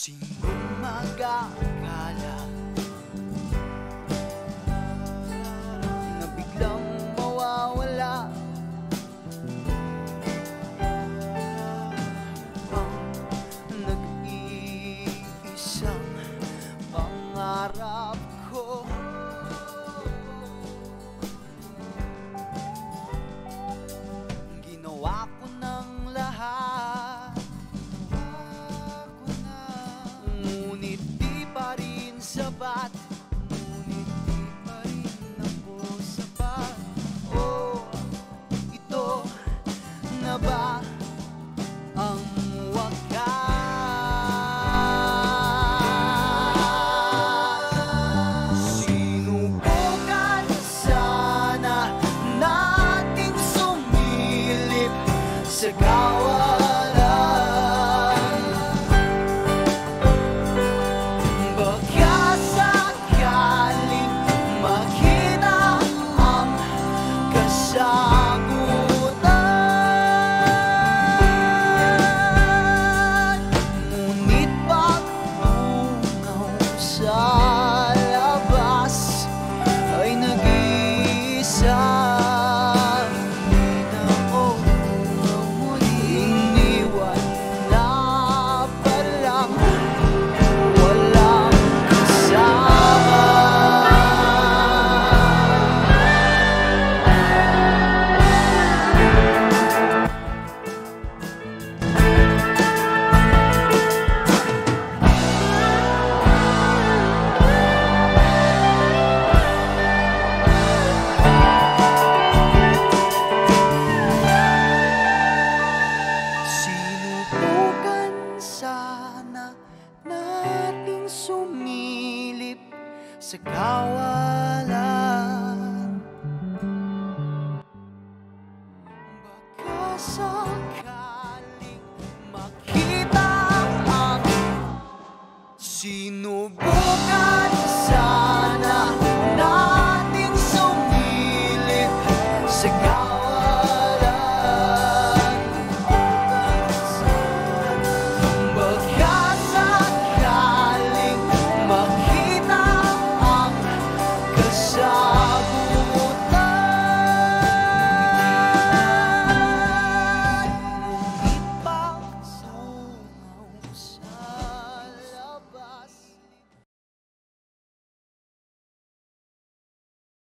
Sinong mag-aakala na biglang mawawala ang nag-iisang pangarap ko? Ginawa ko ng lahat, ngunit di pa rin sapat, ngunit di pa rin ako sapat. Oh, ito na ba ang wakas? Sinubukan sana nating sumilip sa kawalan, baka sakaling makita ang kasagutan. Ngunit pag-unaw sa labas ay nag-iisa. Hindi na ako muling iniwan na palang walang kasama. Sinubukan sana nating sumilip sa kawalan, baka sakaling makita ang sinubukan sana